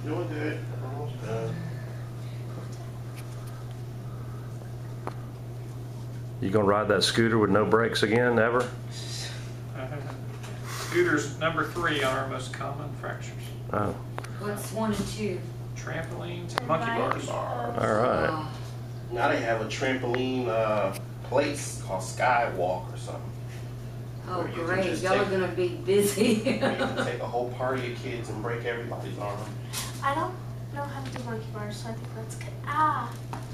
Doing good. Almost done. You gonna ride that scooter with no brakes again, ever? Scooter's number 3 on our most common fractures. Oh, What's 1 and 2? Trampolines and monkey bars. all right. Oh, Now they have a trampoline place called Skywalk or something. oh Or you can great, just y'all are take- gonna be busy. You can take a whole party of kids and break everybody's arm. I don't know how to do monkey bars, so I think that's good. Ah,